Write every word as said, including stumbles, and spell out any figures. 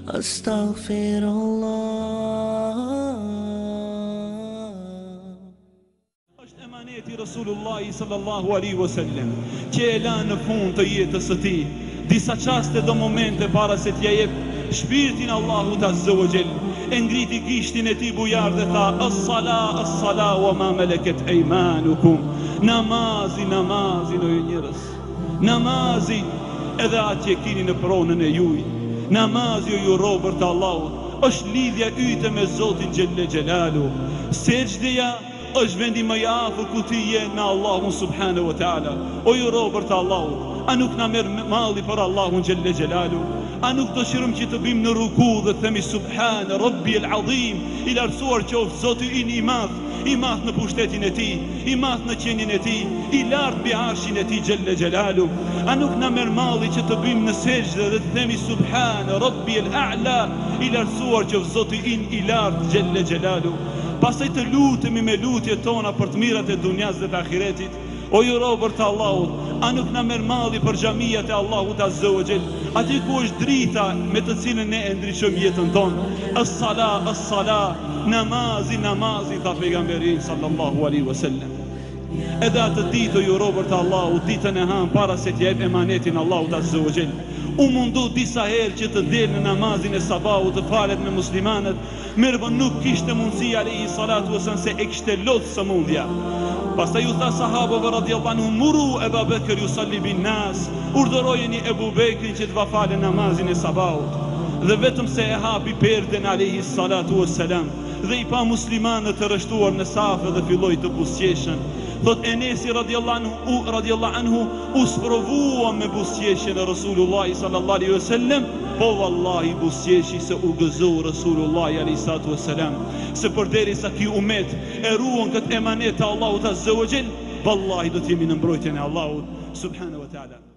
astaghfirullah. Është emaneti Rasulullahi sallallahu alaihi wasallam që e la në fund të jetës së tij disa çaste dhe momente para se t'ja jep shpirtin Allahut azza wa jall, e ngriti gishtin e tij bujar dhe tha: as-sala as-sala wa ma malakat aymanukum. Namazi, namazi o ju njerëz, namazi edhe atë që keni në pronën e juaj, namazi o ju robër të Allahut, është lidhja yte me Zotin xhelle xhelalu. Sejdja është vendi më i afër ku ti je me Allahun subhanahu wa taala. O ju robër të Allahut, a nuk na merr malli për Allahun xhelle xhelalu? A nuk dëshirojmë që të bim në ruku dhe të themi subhan rabbi al-azim, i lartësuar qoftë Zoti in i madh, i madh në pushtetin e tij, i madh në qenien e tij, i lartë mbi arshin e tij xhelle xhelalu. A nuk na merr malli që të bim në sejdë dhe të themi subhan rabbi al-a'la, i lartësuar qoftë Zoti in i lartë xhelle xhelalu. Pastaj të lutemi me lutjet tona për të mirat e dunjas dhe të ahiretit. O ju robër të Allahut, a nuk na merr malli për xhamiat e Allahut azza wa jall, aty ku është drita me të cilën ne e ndriçojmë jetën tonë? As-sala, as-sala, namazi, namazi, tha pejgamberi sallallahu alaihi wasallam. Edhe atë ditë, o ju robër të Allahut, ditën e han para se t'jep emanetin Allahut azza wa jall, u mundu disa herë që të del në namazin e sabahut të falet me muslimanët, mirë nuk kishte mundësi alayhi salatu wasallam se e kishte lodhë sëmundja. Pastaj ju tha sahabëve radhiyallahu anhum: muru Ebu Bekr yusalli bin nas, urdhërojeni Ebu Bekrin që të va falë namazin e sabahut. Dhe vetëm se e hapi perden alayhi salatu wassalam dhe i pa muslimanët të rreshtuar në safe dhe filloi të buzëqeshën. Thot Enesi radhiyallahu anhu, radhiyallahu anhu, u sprovua me buzëqeshjen e Rasulullahi sallallahu alaihi wasallam, po vallahi buzëqeshi se u gëzoi Rasulullahi alaihi salatu wassalam, se përderisa ky umet e ruan këtë emanet të Allahut azza wa jall, vallahi do të jemi në mbrojtjen e Allahut subhanahu wa taala.